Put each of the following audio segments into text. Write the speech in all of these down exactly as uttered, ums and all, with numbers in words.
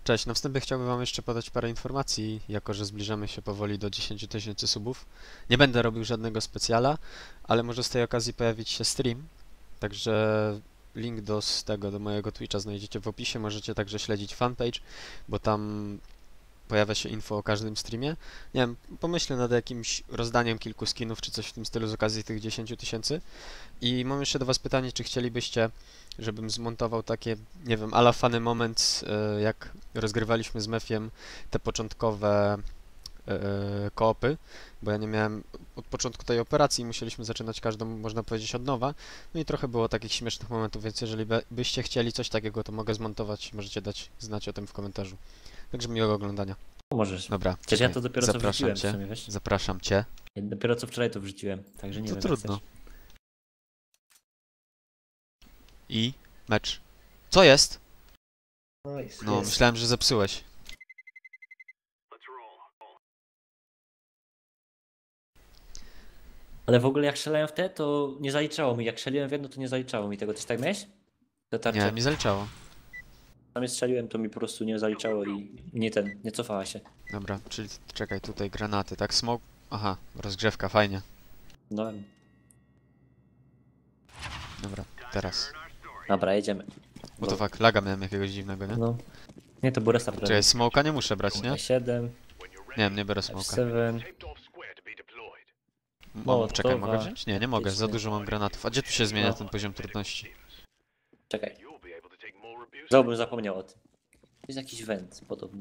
Cześć, na wstępie chciałbym wam jeszcze podać parę informacji, jako że zbliżamy się powoli do dziesięciu tysięcy subów. Nie będę robił żadnego specjala, ale może z tej okazji pojawić się stream, także link do z tego, do mojego Twitcha znajdziecie w opisie, możecie także śledzić fanpage, bo tam pojawia się info o każdym streamie. Nie wiem, pomyślę nad jakimś rozdaniem kilku skinów, czy coś w tym stylu z okazji tych dziesięciu tysięcy. I mam jeszcze do was pytanie, czy chcielibyście, żebym zmontował takie, nie wiem, ala funny moments, y, jak rozgrywaliśmy z Mefiem te początkowe y, koopy, bo ja nie miałem od początku tej operacji, musieliśmy zaczynać każdą, można powiedzieć, od nowa. No i trochę było takich śmiesznych momentów, więc jeżeli by, byście chcieli coś takiego, to mogę zmontować, możecie dać znać o tym w komentarzu. Także miłego oglądania. Możesz. Dobra, Przecież ja to dopiero co zapraszam wrzuciłem w cię, sumie, wiesz? zapraszam cię. Ja dopiero co wczoraj to wrzuciłem, także nie To wiem. trudno. Jak chcesz. I mecz. Co jest? No, jest, No, jest. myślałem, że zepsułeś. Ale w ogóle jak strzelałem w te, to nie zaliczało mi. Jak strzeliłem w jedno, to nie zaliczało mi tego. Też tak miałeś? Te tarcze. Nie, mi zaliczało. Tam je strzeliłem, to mi po prostu nie zaliczało i nie ten, nie cofała się. Dobra, czyli czekaj, tutaj granaty, tak? Smoke. Aha, rozgrzewka, fajnie. No. Dobra, teraz. Dobra, jedziemy. Bo to fakt, laga miałem jakiegoś dziwnego, nie? No. Nie, to był restart. Czekaj, smoka nie muszę brać, nie? siedem, Nie wiem, nie biorę F smoka. siedem. Mam, czekaj, mogę Mołotowa. wziąć? Nie, nie mogę, za dużo mam granatów. A gdzie tu się zmienia No. ten poziom trudności? Czekaj. Znowu bym zapomniał o tym. Jest jakiś węd podobno.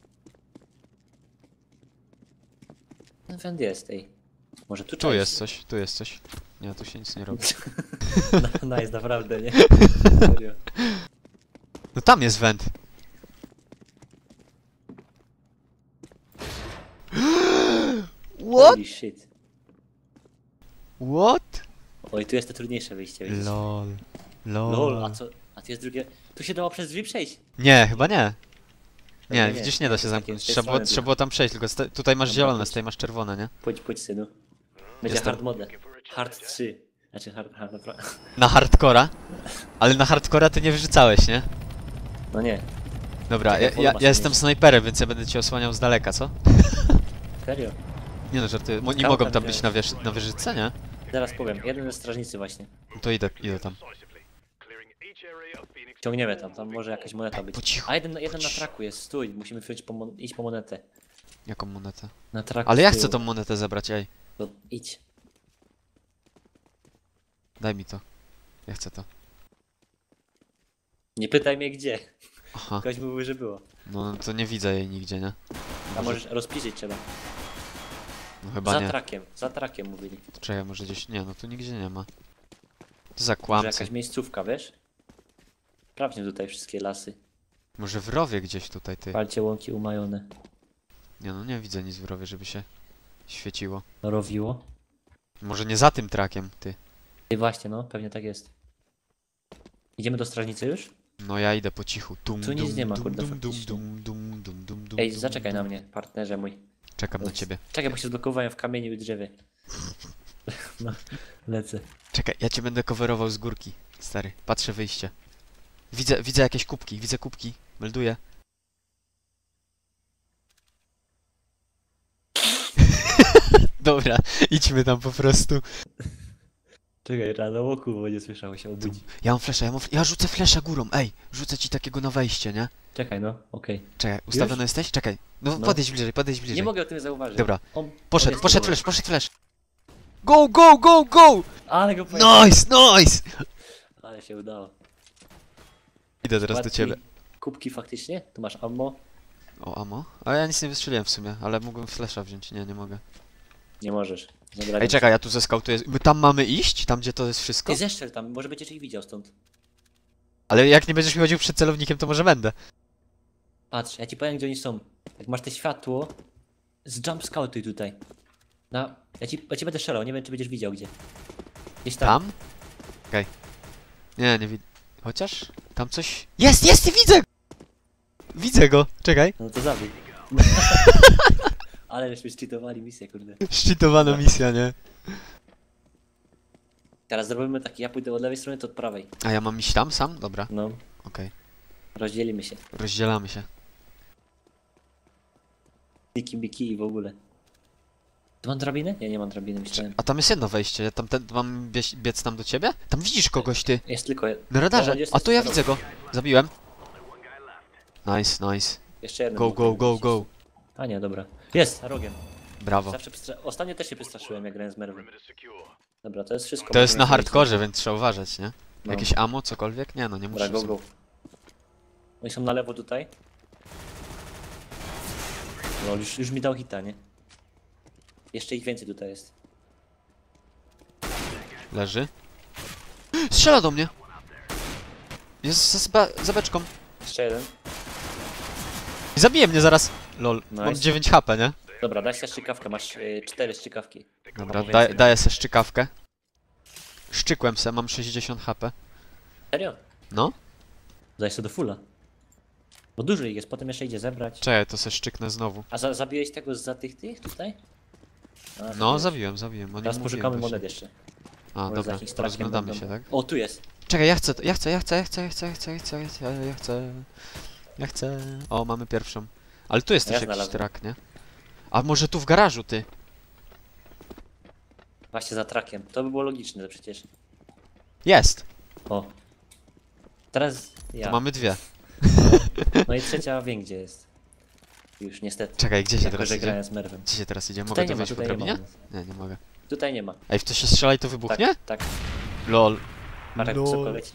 Ten węd jest, ej. Może tu Tu część? jest coś, tu jest coś. Nie, tu się nic nie robi. No, nice, naprawdę, nie? Serio. No tam jest węd! What? Holy shit. What? Oj, tu jest to trudniejsze wyjście, widzisz? Lol. Lol. Lol, a co? A tu jest drugie... Tu się dało przez drzwi przejść. Nie, chyba nie. Nie, nie, widzisz, nie da to się jest zamknąć. takie z tej Trzeba było, strony trzeba było tam przejść, tylko z tutaj masz Dobra, zielone, chodź. z tej masz czerwone, nie? Pójdź, pójdź, synu. Będzie Jestem. hard mode. Hard trzy. Znaczy hard, hard, hard. Na hardcora? Ale na hardcora ty nie wyrzucałeś, nie? No nie. Dobra, Czekaj, ja, polu ja, masz ja jestem mieć. snajperem, więc ja będę cię osłaniał z daleka, co? Serio. Nie no, żartuję. Mo- Nie Tam, mogą tam tam widziałem. być na, wież- na wieżyczce, nie? Zaraz powiem. Jeden ze strażnicy właśnie. No to idę, idę tam. Ciągniemy tam, tam może jakaś moneta być. Po cichu, A jeden, jeden po na cichu. traku jest, stój. Musimy wziąć po mon- iść po monetę. Jaką monetę? Na traku Ale ja z chcę tyłu. tą monetę zabrać, ej. To idź. Daj mi to. Ja chcę to. Nie pytaj mnie gdzie. Aha. Ktoś mówił, że było. No to nie widzę jej nigdzie, nie? A możesz rozpisać trzeba. No chyba Za nie. trakiem, za trakiem mówili. To czekaj, może gdzieś... Nie, no tu nigdzie nie ma. To za Może kłamcy. jakaś miejscówka, wiesz? Sprawdźmy tutaj wszystkie lasy. Może w rowie gdzieś tutaj, ty. Palcie łąki umajone. Nie no, nie widzę nic w rowie, żeby się świeciło. Rowiło. Może nie za tym trakiem, ty. I właśnie, no, pewnie tak jest. Idziemy do strażnicy już? No ja idę po cichu. Dum, Tu nic dum, nie ma, dum, kurde, dum, dum, faktycznie. dum, dum, dum, dum, dum, Ej, dum, zaczekaj dum. na mnie, partnerze mój. Czekam na Ups. ciebie. Czekaj, bo się zblokowałem w kamieniu i drzewie. No, lecę. Czekaj, ja cię będę coverował z górki, stary. Patrzę wyjście. Widzę, widzę jakieś kubki, widzę kubki. Melduję. Dobra, idźmy tam po prostu. Czekaj, rano oku, bo nie słyszało się obudzi. Ja mam flesza, ja mam fl ja rzucę flesza górą, ej! Rzucę ci takiego na wejście, nie? Czekaj, no, okej. Czekaj, ustawiony jesteś? Czekaj. No, No. podejdź bliżej, podejdź bliżej. Nie mogę o tym zauważyć. Dobra, On, poszedł, on jest poszedł tu. flash, poszedł flash. Go, go, go, go! Ale go pojechał. Nice, nice! Ale się udało. Idę teraz do Łatwiej. ciebie. Kubki faktycznie? Tu masz ammo? O, amo? Ale ja nic nie wystrzeliłem w sumie, ale mógłbym flasha wziąć. Nie, nie mogę. Nie możesz. Zabrałem. Ej, czekaj, ja tu zeskautuję. My tam mamy iść? Tam, gdzie to jest wszystko? Ty zeszczel tam, może będziesz ich widział stąd. Ale jak nie będziesz mi chodził przed celownikiem, to może będę. Patrz, ja ci powiem gdzie oni są. Jak masz te światło, z jump scoutuj tutaj. Na, ja ci, ja ci będę strzelał, nie wiem czy będziesz widział gdzie. Gdzieś tam. Tam? Okej. Nie, nie widzę. Chociaż? Tam coś... Jest, jest, widzę! Widzę go! Czekaj. No to zabij. Ale żeśmy cheatowali misję, kurde. Szczytowana misja, nie? Teraz zrobimy tak, ja pójdę od lewej strony, to od prawej. A ja mam iść tam sam? Dobra, No, okej. rozdzielimy się. Rozdzielamy się. Biki, biki i w ogóle. Tu mam drabinę? Nie, nie mam drabiny, myślałem. A tam jest jedno wejście, tam ten, mam biec, biec tam do ciebie? Tam widzisz kogoś, ty. Jest tylko jeden. Na radarze. No, jest A to ja jest- widzę go. Zabiłem. Nice, nice. Jeszcze jeden. Go, mógł go, być. go, go. A nie, dobra. Jest, za rogiem. Brawo. Zawsze przystra... Ostatnio też się przestraszyłem, jak grałem z Merwem. Dobra, to jest wszystko. To jest możemy na zrobić. hardkorze, więc trzeba uważać, nie? No. Jakieś ammo, cokolwiek? Nie no, nie Dobra, muszę. go, go. Oni są na lewo tutaj. No, już, już mi dał hita, nie? Jeszcze ich więcej tutaj jest. Leży. Strzela do mnie! Jest za, za, za beczką. Jeszcze jeden. I zabije mnie zaraz. Lol. Mam Nice. dziewięć H P, nie? Dobra, daj sobie szczykawkę, masz y, cztery szczykawki. Dobra, Albo daj, więcej. daję se szczykawkę. Szczykłem se, mam sześćdziesiąt H P. Serio? No? Daj sobie do fulla. Bo dużo ich jest, potem jeszcze idzie zebrać. Czekaj, to se szczyknę znowu. A za, zabiłeś tego za tych tych tutaj? A, No, zabiłeś. zabiłem, zabiłem. O nim Teraz mówiłem poszukamy właśnie. monet jeszcze. A, Może za dobra, jakimś trakiem rozglądamy będą. się, tak? O, tu jest. Czekaj, ja chcę, to- ja chcę, ja chcę, ja chcę, ja chcę, ja chcę, ja chcę, ja chcę, ja chcę. Ja chcę. O, mamy pierwszą. Ale tu jest Ja też jakiś znalazłem. trak, nie? A może tu w garażu, ty? Właśnie za trakiem. To by było logiczne to przecież. Jest! O. Teraz ja. To mamy dwie. No i trzecia wiem gdzie jest. Już niestety. Czekaj, gdzie się Jako, teraz że idzie? grałem z Merwem. Gdzie się teraz idzie? Mogę Tutaj tu nie ma, wejść po tutaj nie ma. drabinie? Nie, nie mogę. Tutaj nie ma. Ej, w to się strzela i to wybuchnie? Tak, tak. Lol. Patrz jak wysoko leci.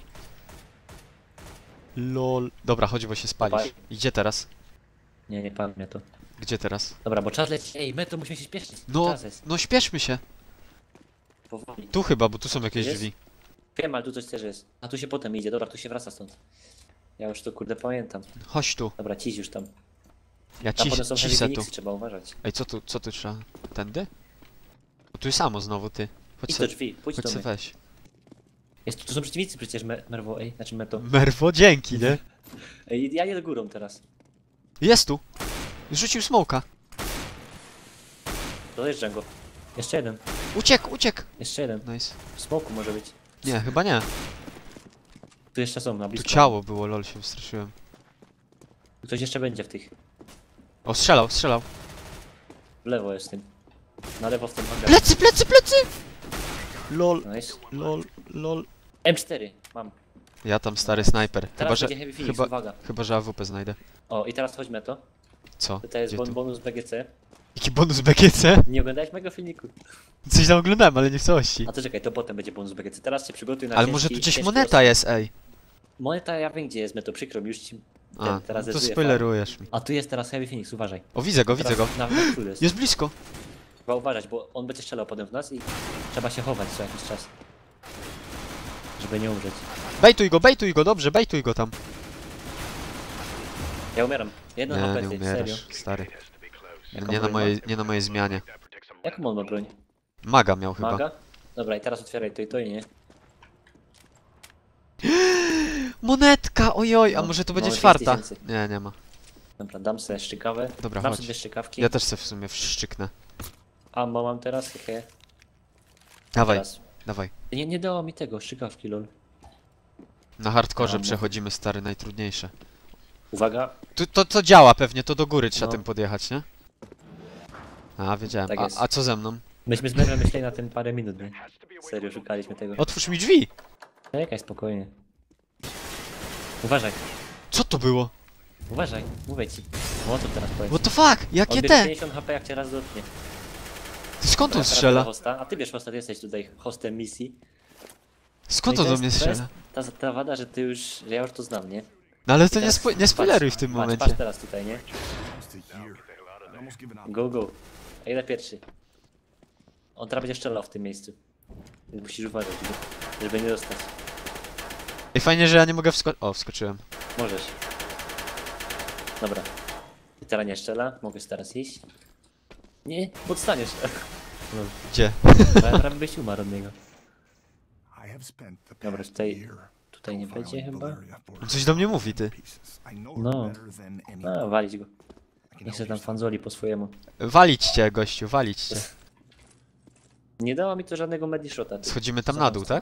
Lol. Dobra, chodź, bo się spalisz. Dawaj. Idzie teraz? Nie, nie padnie to. Gdzie teraz? Dobra, bo czas leci. Ej, my to musimy się śpieszyć. No, Czas jest. no śpieszmy się. Powoli. Tu chyba, bo tu są jakieś Jest? drzwi. Wiem, ale tu coś też jest. A tu się potem idzie. Dobra, tu się wraca stąd. Ja już to kurde pamiętam. Chodź tu. Dobra, ciś już tam. Ja Tam ci, potem są cisę heavy tu. Phoenixy, trzeba uważać. Ej, co tu, co tu trzeba? Tędy? O, tu jest samo znowu, ty. Chodź Idź se, do drzwi, pójdź chodź do se mnie. weź. Jest, tu są przeciwnicy przecież, Mer- Merwo, ej, znaczy Meto. Merwo, dzięki, nie? Ej, ja jedę górą teraz. Jest tu. Rzucił smoka. Dojeżdżam go. Jeszcze jeden, Uciekł, uciekł. jeszcze jeden. Nice. W smoku może być. Nie, chyba nie. Tu jeszcze są na Tu blisko. ciało było, lol, się wystraszyłem. Ktoś jeszcze będzie w tych. O, strzelał, strzelał. W lewo jest tym. Na lewo w tym hangarze. Plecy, plecy, plecy! Lol, Nice. lol, lol. M cztery, mam. Ja tam stary snajper. Chyba, Teraz że, będzie Heavy Phoenix, chyba, uwaga. chyba, że A W P znajdę. O, i teraz chodźmy to. Co? Tutaj jest Gdzie bon tu? bonus B G C. Jaki bonus B G C? Nie oglądałeś mego filmiku. Coś tam oglądałem, ale nie w całości. A to czekaj, to potem będzie bonus B G C. Teraz się przygotuj na Ale ciężki, może tu gdzieś ciężki moneta los. jest, ej. Moneta ja wiem gdzie jest, Meto, przykro mi, już ci... A, ten, teraz no to zezuję spoilerujesz mi. A tu jest teraz Heavy Phoenix, uważaj. O, widzę go, widzę go. Teraz Na, na królu jest. Jest blisko. Trzeba uważać, bo on będzie strzelał potem w nas i trzeba się chować co jakiś czas. Żeby nie umrzeć. Bejtuj go, bejtuj go, dobrze, bejtuj go tam. Ja umieram. Jedno Nie, H nie P, ty, serio. umierasz, stary. Jaką Nie na broń mojej, nie na mojej zmianie. Jaką on ma broń? Maga miał chyba. Maga? Dobra, i teraz otwieraj to i to i nie. Monetka, ojoj, a No, może to mamy będzie pięć czwarta? tysięcy. Nie, nie ma. Dobra, dam sobie szczykawę. Dobra, dam chodź. sobie dwie szczykawki. Ja też se w sumie wszczyknę. Ammo mam teraz, hehe. Dawaj, Teraz. dawaj. Nie, nie dało mi tego, szczykawki, lol. Na hardkorze Dobra. przechodzimy, stary, najtrudniejsze. Uwaga, Tu, to, to działa pewnie, to do góry trzeba No. tym podjechać, nie? A, wiedziałem. Tak A, jest. a co ze mną? myśmy z Merwem myśleli na tym parę minut, nie? Serio, szukaliśmy tego. Otwórz mi drzwi! Czekaj, spokojnie. Uważaj, Co to było? uważaj, mówię ci. O, co teraz powiedz? What the fuck? Jakie On bierze te? pięćdziesiąt H P jak cię raz dotknie. Skąd on Teraz strzela? Hosta, a ty wiesz, hosta, ty jesteś tutaj hostem misji. Skąd No i on to do jest- mnie to jest strzela? Ta, ta wada, że ty już, że ja już to znam, nie? No ale to I nie, teraz spo, nie patrz, spoileruj w tym patrz, momencie. Patrz teraz tutaj, nie? I'd almost given up. Go, go. A ile pierwszy? On teraz będzie strzelał w tym miejscu. Więc musisz uważać, żeby, żeby nie dostać. Ej, fajnie, że ja nie mogę wskoczyć. O, wskoczyłem. Możesz. Dobra. I teraz nie strzela, mogę teraz iść. Nie, podstaniesz. Gdzie? Bo ja prawie byś umarł od niego. I have spent the Dobra, past tutaj- year Tutaj nie będzie profiling chyba. Valeria for On coś do mnie mówi, ty. pieces. I know No. her better than anyone. No, walić go. I can Niech help się you tam stop fanzoli po swojemu. Walić cię, gościu, walić cię. Nie dało mi to żadnego medishota. ty. Schodzimy tam Za na dół, mocno. tak?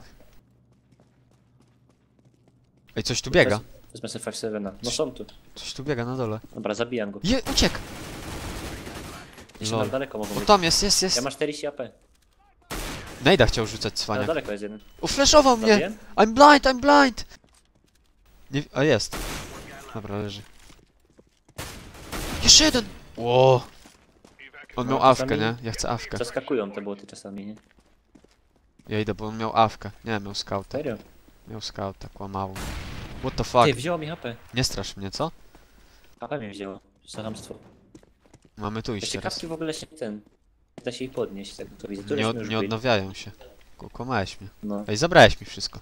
Ej, coś tu biega. Wez- Wezmę sobie pięć siedem. No są tu. Coś tu biega na dole. Dobra, zabijam go. Je, uciekł! Jeszcze Lol. na daleko mogą O, być. tam jest, jest, Ja jest. mam czterdzieści A P. Nejda chciał rzucać Na cwania. daleko jest jeden. Uflashował mnie! Zabiję? I'm blind, I'm blind! Nie... A jest. Dobra, leży. Jeszcze jeden! Ło! On miał No, awkę, czasami- nie? Ja chcę awkę. Zaskakują te boty czasami, nie? Ja idę, bo on miał awkę. Nie, miał scouta. Serio? Miał scouta, kłamało. What the fuck? Ty, wzięło mi H P. Nie strasz mnie, co? H P mnie wzięło. Co hamstwo. Mamy tu Te iść teraz. ciekawki w ogóle się ten... Da się ich podnieść, tak to widzę. Tu Nie, żeśmy od, już nie byli. odnawiają się. Ku- Kłamałeś mnie. No. Ej, zabrałeś mi wszystko.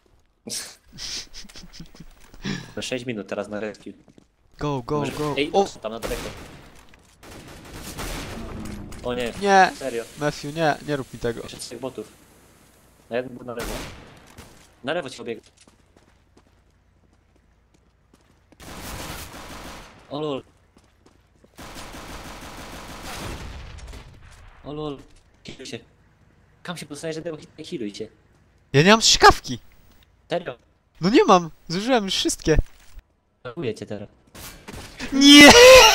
Na sześć minut teraz na rescue. Go, go, Może- go. Ej, O! tam na daleko. O nie, Nie! serio. Matthew, nie, nie rób mi tego. Jeszcze trzech botów. Na jeden był na lewo. Na lewo ci obiegł. O lol. O lol. Healuj się. Kam się postanowić, że tego hit- healuj się. Ja nie mam szkawki! Serio. No nie mam! Zużyłem już wszystkie. Dziękuję cię teraz. Nie!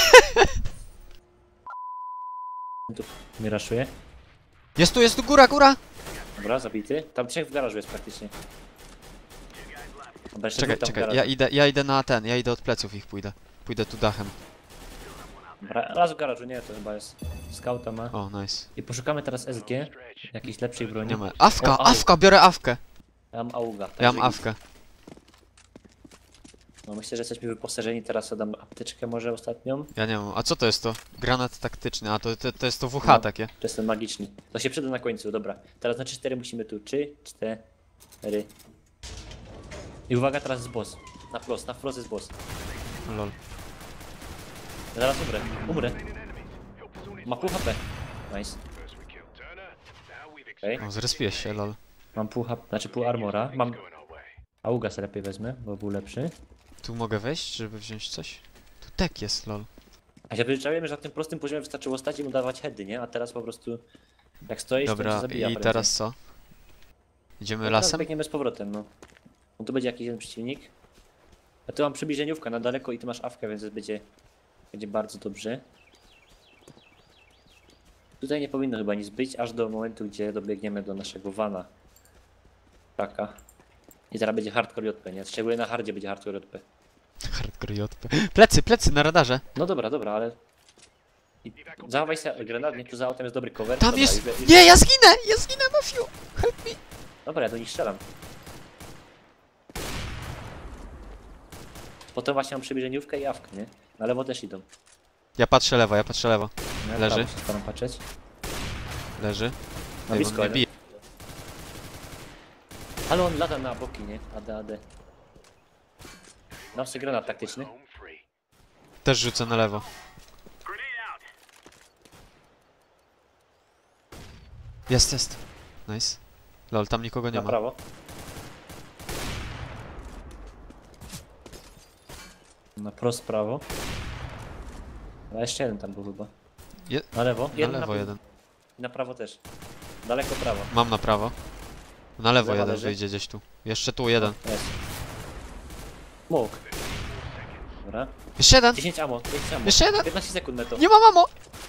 Tu mnie raszuje. Jest tu, jest tu, góra, góra! Dobra, zabity. Tam trzech w garażu jest praktycznie. Dobra, jeszcze Czekaj, dwóch tam w czekaj, garażu. ja idę, ja idę na ten, ja idę od pleców ich pójdę. Pójdę tu dachem. Dobra, raz w garażu, nie, to chyba jest. Scouta ma. O, nice. I poszukamy teraz S G. Jakiejś lepszej broni. Nie ma. Awka, O, au. awka, biorę awkę. Ja mam Auga. Ja także mam git. awkę. No myślę, że jesteśmy wyposażeni, teraz dam apteczkę może ostatnią. Ja nie mam. A co to jest to? Granat taktyczny, a to, to, to jest to W H No. takie. To jest ten magiczny. To się przyda na końcu, dobra. Teraz na trzy cztery musimy tu. trzy, cztery. I uwaga, teraz jest boss. Na wprost, na wprost jest boss. Lol. Ja zaraz umrę, umrę. Ma pół H P. Nice. Okej, O, zrespiłeś się, lol. mam pół H P, znaczy pół armora. Mam Auga sobie lepiej wezmę, bo był lepszy. Tu mogę wejść, żeby wziąć coś? Tu tek jest, lol. A się przyzwyczaiłem, że na tym prostym poziomie wystarczyło stać i mu dawać heady, nie? A teraz po prostu jak stoisz, to Dobra, cię zabija i prędzej. teraz co? Idziemy No teraz lasem? biegniemy z powrotem, no. No tu będzie jakiś jeden przeciwnik. Ja tu mam przybliżeniówkę na daleko i ty masz awkę, więc będzie, będzie bardzo dobrze. Tutaj nie powinno chyba nic być, aż do momentu, gdzie dobiegniemy do naszego vana. Taka. I teraz będzie hardcore J P, nie? Szczególnie na hardzie będzie hardcore J P. Hardcore J P. Plecy, plecy na radarze! No dobra, dobra, ale... I zachowaj się granat, nie? Tu za autem jest dobry cover. Tam dobra, jest! już- już- Nie, ja zginę! Ja zginę, Matthew! Help me! Dobra, ja do nich strzelam. Potem właśnie mam przybliżeniówkę i awkę, nie? Na lewo też idą. Ja patrzę lewo, ja patrzę lewo. Ja Leży. prawo się staram patrzeć. Leży. Na Ej, blisko, on mnie jeden. bije. Ale on lata na boki, nie? A D, A D. Dam sobie granat taktyczny. Też rzucę na lewo. Jest, jest. Nice. Lol, tam nikogo nie Na ma. prawo. Na prost prawo. A jeszcze jeden tam był chyba. Je Na lewo. na Jeden lewo na, jeden. I na prawo też. Daleko prawo. Mam na prawo. Na lewo Lewa jeden leży. wyjdzie gdzieś tu. Jeszcze tu jeden. Jest. Smoke. Dobra. Jeszcze jeden! dziesięć ammo, dziesięć ammo. Jeszcze jeden! piętnaście sekund neto. Nie ma mamo!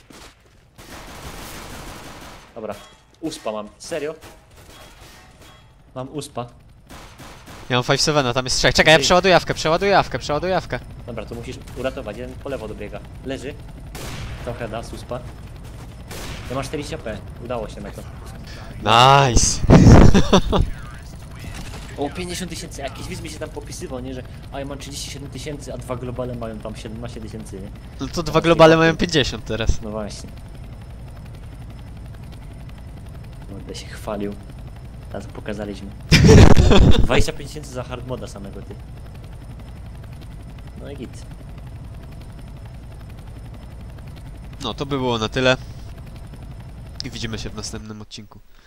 Dobra. Uspa mam. Serio? Mam uspa. Ja mam pięć siedem, tam jest trzech. Czekaj, ja Ty. przeładuję jawkę, przeładuję jawkę, przeładuję jawkę. Dobra, to musisz uratować. Jeden po lewo dobiega. Leży. Trochę da, suspa. Ja mam czterdzieści A P. Udało się na to. Nice! O, pięćdziesiąt tysięcy. Jakiś widz mi się tam popisywał, nie? Że a ja mam trzydzieści siedem tysięcy, a dwa globale mają tam siedemnaście tysięcy, nie? No to dwa globale mają pięćdziesiąt teraz. No właśnie. Będę się chwalił. Teraz pokazaliśmy. dwadzieścia pięć tysięcy za hard moda samego, ty. No i git. No to by było na tyle. I widzimy się w następnym odcinku.